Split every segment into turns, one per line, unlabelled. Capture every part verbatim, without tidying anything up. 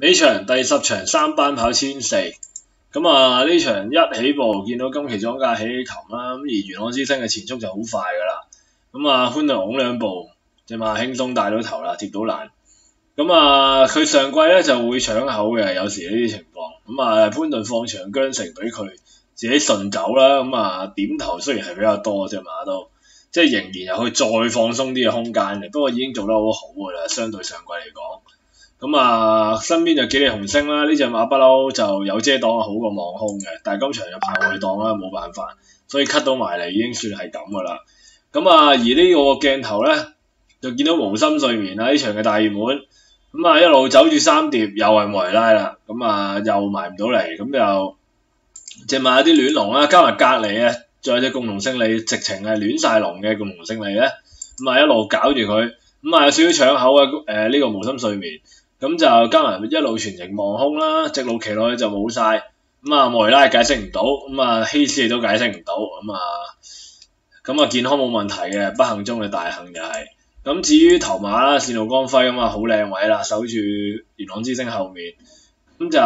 呢場第十場三班跑千四，咁啊呢場一起步見到今期莊家起起擒啦，咁而元朗之星嘅前速就好快噶啦，咁啊潘頓拱兩步，隻馬輕鬆帶到頭啦，貼到欄，咁啊佢上季咧就會搶口嘅，有時呢啲情況，咁啊潘頓放長韁繩俾佢自己順走啦，咁啊點頭雖然係比較多隻馬都，即係仍然有佢再放鬆啲嘅空間嘅，不過已經做得好好噶啦，相對上季嚟講。咁啊，身邊就幾利紅星啦，呢隻馬不嬲就有遮擋好過望空嘅，但係今場就排外檔啦，冇辦法，所以 cut 到埋嚟已經算係咁噶啦。咁啊，而呢個鏡頭咧就見到無心睡眠啦，呢場嘅大熱門，咁啊一路走住三碟，又係莫雷拉啦，咁啊又埋唔到嚟，咁就隻馬有啲亂龍啦，加埋隔離啊，仲有隻共同勝利，直情係亂晒龍嘅共同勝利咧，咁啊一路搞住佢，咁啊有少少搶口啊，誒、呃、呢、這個無心睡眠。咁就加埋一路全程望空啦，直路騎落去就冇晒，咁啊莫雷拉解釋唔到，咁啊希斯亦都解釋唔到，咁啊咁啊健康冇問題嘅，不幸中嘅大幸就係、是，咁至於頭馬啦，線路光輝咁啊好靚位啦，守住元朗之星後面，咁就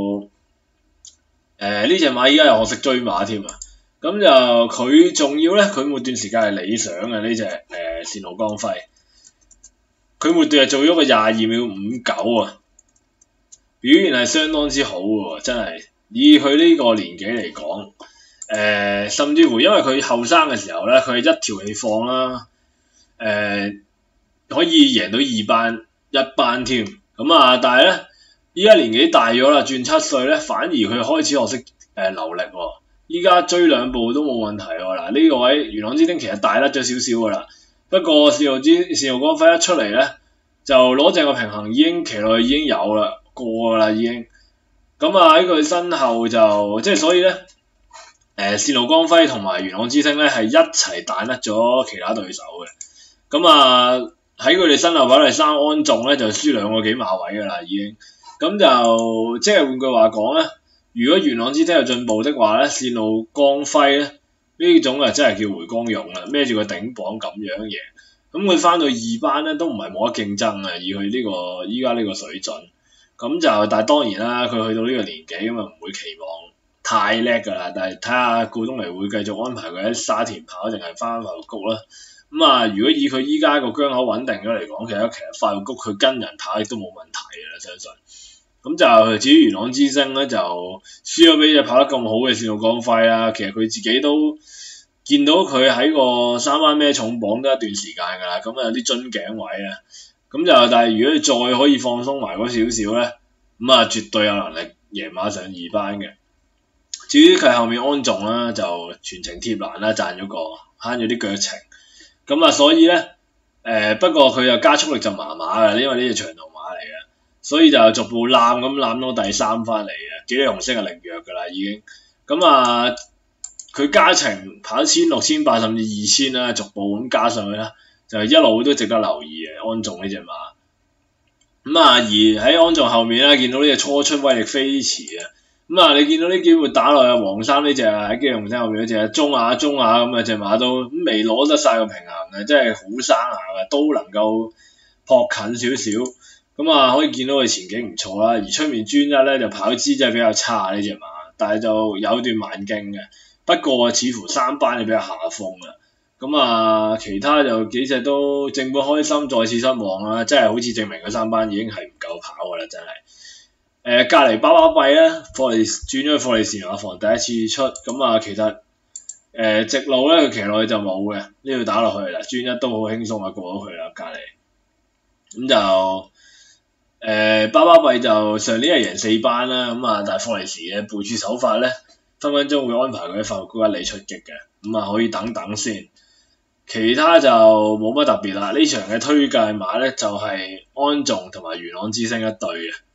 誒呢隻馬依家又學識追馬添啊，咁就佢仲要咧，佢末段時間係理想嘅呢隻誒線路光輝。佢末段係做咗個廿二秒五九啊，表現係相當之好喎，真係以佢呢個年紀嚟講，誒、呃、甚至乎因為佢後生嘅時候咧，佢係一條氣放啦，誒、呃、可以贏到二班一班添，咁啊但係咧依家年紀大咗啦，轉七歲咧，反而佢開始學識誒留力喎，依家追兩步都冇問題喎，嗱、這、呢個位元朗之星其實大甩咗少少噶啦。不過線路之線路光輝一出嚟咧，就攞正個平衡已經騎落去已經有啦，過㗎啦已經。咁啊喺佢身後就即係所以咧，誒、呃、線路光輝同埋元朗之星咧係一齊彈甩咗其他對手嘅。咁啊喺佢哋身後跑第三安眾咧就輸兩個幾馬位㗎啦已經。咁就即係換句話講咧，如果元朗之星有進步的話咧，線路光輝咧。呢種啊真係叫回光勇啦，孭住個頂磅咁樣贏，咁佢翻到二班咧都唔係冇得競爭啊，以佢呢、這個依家呢個水準，咁就但係當然啦，佢去到呢個年紀咁啊唔會期望太叻㗎啦，但係睇下顧東尼會繼續安排佢喺沙田跑定係翻快活谷啦。咁啊，如果以佢依家個疆口穩定咗嚟講，其實其實快活谷佢跟人跑亦都冇問題㗎啦，相信。咁就至於元朗之星咧，就輸咗俾隻跑得咁好嘅線路光輝啦。其實佢自己都見到佢喺個三班孭重磅都一段時間㗎啦，咁啊有啲樽頸位啊。咁就但係如果你再可以放鬆埋嗰少少咧，咁啊絕對有能力贏馬上二班嘅。至於佢後面安眾啦，就全程貼欄啦，賺咗個慳咗啲腳程。咁啊所以咧，誒、呃、不過佢又加速力就麻麻嘅，因為呢隻長途馬嚟嘅。所以就逐步攬咁攬到第三翻嚟嘅，幾利紅星係力弱㗎啦已經。咁啊，佢加程跑千六千八甚至二千啦，逐步咁加上去啦，就一路都值得留意嘅安眾呢隻馬。咁啊，而喺安眾後面咧，見到呢隻初出威力飛馳啊。咁啊，你見到呢機會打落去黃衫呢隻啊，喺幾利紅星後面嗰隻中亞中亞咁啊隻馬都未攞得晒個平衡嘅，真係好生硬嘅，都能夠撲近少少。咁啊、嗯，可以見到佢前景唔錯啦，而出面專一咧就跑姿真係比較差呢隻馬，但係就有段慢勁嘅。不過似乎三班就比較下風啦。咁、嗯、啊，其他就幾隻都正本開心，再次失望啦，真係好似證明佢三班已經係唔夠跑㗎啦，真係。誒、呃，隔離巴巴閉咧，霍利轉咗去霍利士馬房第一次出，咁、嗯、啊，其實誒、呃、直路咧佢騎落去就冇嘅，呢度打落去啦，專一都好輕鬆啊過咗去啦，隔離。咁、嗯、就。誒、呃、巴巴閉就上年係贏四班啦，咁啊但係霍利時嘅部署手法咧，分分鐘會安排佢喺快活谷一哩出擊嘅，咁啊可以等等先。其他就冇乜特別啦，呢場嘅推介馬咧就係、是、安眾同埋元朗之星一對嘅。